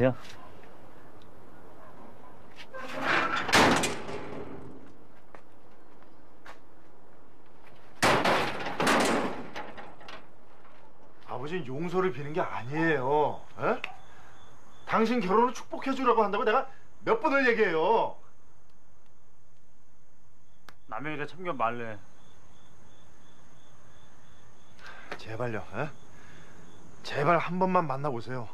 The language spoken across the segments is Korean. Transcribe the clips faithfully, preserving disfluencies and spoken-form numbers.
앉으세요. 아버지는 용서를 비는 게 아니에요. 에? 당신 결혼을 축복해주라고 한다고 내가 몇 번을 얘기해요. 남의 일에 참견 말래. 제발요. 에? 제발 한 번만 만나보세요.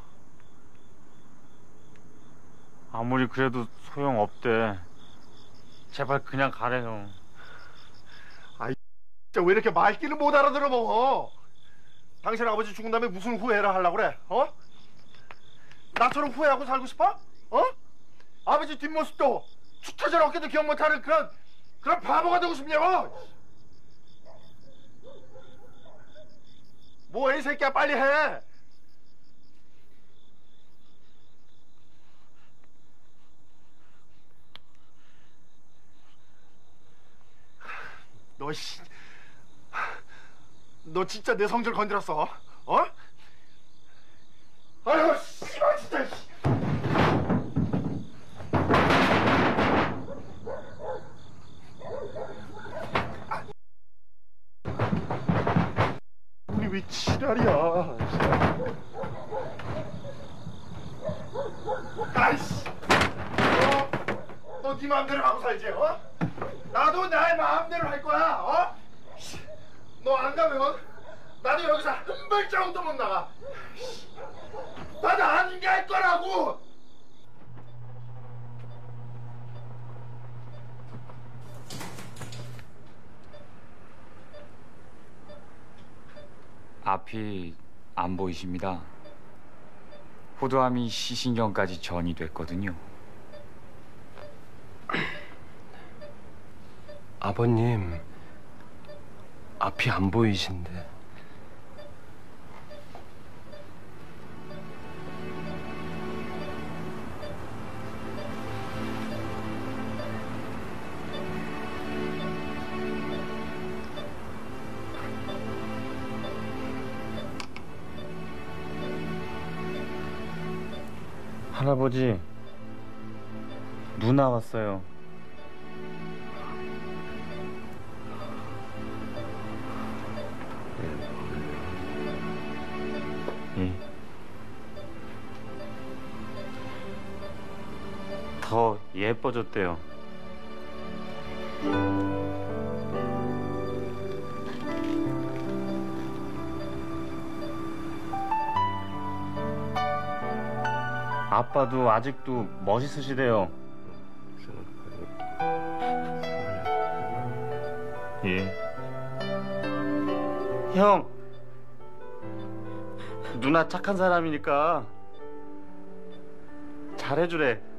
아무리 그래도 소용없대. 제발 그냥 가래 형. 아이 진짜 왜 이렇게 말귀를 못 알아들어 먹어. 당신 아버지 죽은 다음에 무슨 후회를 하려고 그래? 어? 나처럼 후회하고 살고 싶어? 어? 아버지 뒷모습도 축처절 어깨도 기억 못하는 그런 그런 바보가 되고 싶냐고? 뭐해 이 새끼야, 빨리 해. 너 씨, 너 진짜 내 성질 건드렸어? 어? 아유 씨발 진짜. 우리 왜 지랄이야? 아이씨, 너, 너 네 마음대로 하고 살지, 어? 나도 나의 마음대로 할 거야, 어? 너 안 가면 나도 여기서 한 발자국도 못 나가. 나도 안 갈 거라고. 앞이 안 보이십니다. 호두암이 시신경까지 전이 됐거든요. 아버님, 앞이 안 보이신데. 할아버지, 누나 왔어요. 예. 더 예뻐졌대요. 아빠도 아직도 멋있으시대요. 예. 형, 누나 착한 사람이니까 잘해주래.